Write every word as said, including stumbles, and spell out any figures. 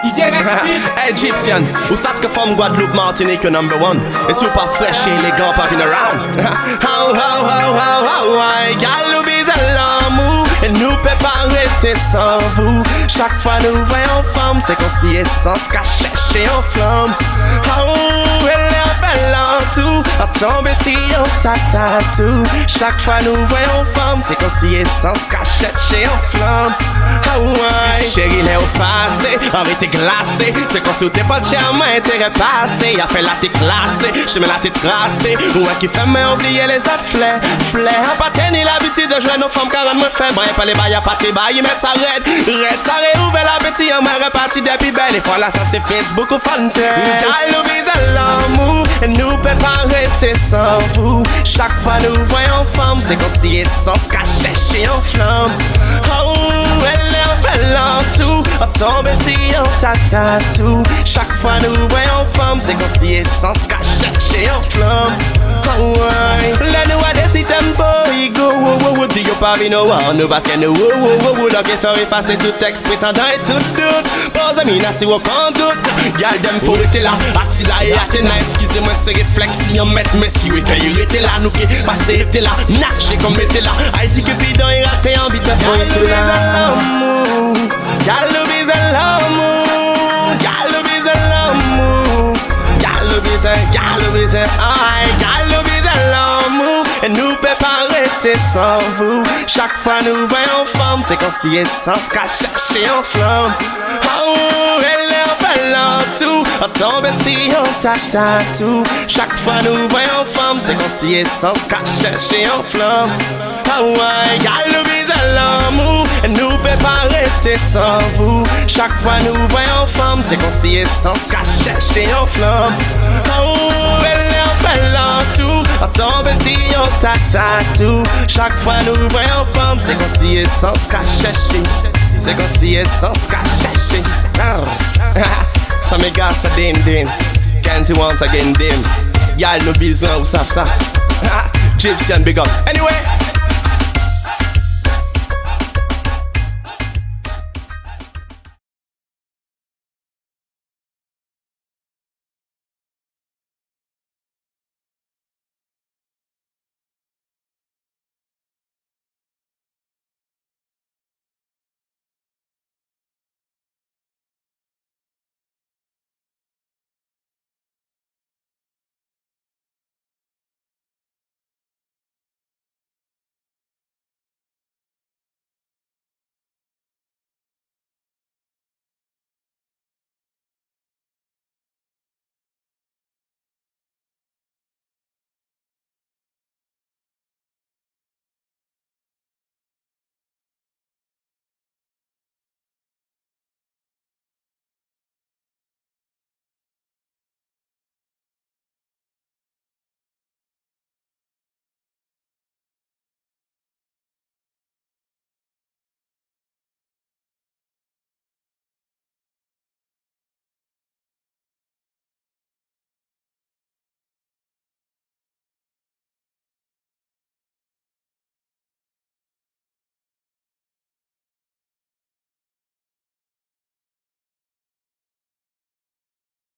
Egyptian, who savent que femme Guadeloupe, Martinique, number one. Et si vous pas fresh et élégant, pas venir around. How, how, how, how, how, how, y'all bise à l'amour. Et nous peut pas rester sans vous. Chaque fois nous voyons femme, c'est qu'on s'y est sans se cacher chez en flamme. Oh, elle est en fait tout, à tomber si on tata tout. Chaque fois nous voyons femme, c'est qu'on s'y est sans se cacher chez en flamme. Oh, ouais. Chérie, l'est au passé, arrêtez glacé. C'est qu'on s'outait pas de charme, intérêt passé. Y'a fait la t'es classée, j'aime la t'es tracée. Ouais, qui fait mais oublier les afflets. Flair, pas tenir l'habitude de jouer nos femmes, car elle me fait briller pas les bails, y'a pas tes bails, mettre ça red. Red, ça réouvre l'appétit, on m'a reparti depuis belle. Et voilà, ça c'est Facebook ou Fanta. Y'all nous bise à l'amour, et nous peut pas rester sans vous. Chaque fois nous voyons femme, c'est qu'on s'y est sans se cacher chez en flamme. Oh, elle est en fait l'entour, on tombe si on tata tout. Chaque fois nous voyons femme, c'est qu'on s'y est sans se cacher chez en flamme. Oh, ouais. Là nous a décidé un beau ego, wow, wow, wow. Dis yo pas vino, wow, nous parce que nous, wow, wow, wow, wow. Donc il faut effacer tout texte, prétendant et tout doute. Bon amis, n'a si aucun doute. Y'all dem faut rester là, Attila et Athéna. Excusez-moi ces réflexions, mettre Messi, oui, qu'il était là, nous qui passé était là, nager comme était là. Haïti que bidon et raté en bite, faut être là. Y'all nous bise à l'amour, y'all nous bise à l'amour, y'all nous bise, y'all nous bise, aïe, y'all nous bise à l'amour. Et nous peut pas rester sans vous. Chaque fois nous voyons femme, c'est qu'on s'y est sans se cacher chez en flamme. Oh, elle est en fait tout, on tombe si on tata tout. Chaque fois nous voyons femme, c'est qu'on s'y est sans se cacher chez en flamme. Oh, ouais, y'all nous bise à l'amour, et nous peut pas rester sans vous. Chaque fois nous voyons femme, c'est qu'on s'y est sans se cacher chez en flamme. Oh, elle est en fait tout, on tombe si on tata tout. Chaque fois nous voyons femme, c'est qu'on s'y est sans se cacher chez. C'est qu'on s'y est sans se cacher chez. Ça me gars, ça din din. Kenzy once again dim. Y'all no besoin, vous savez ça. Egyptian big up. Anyway.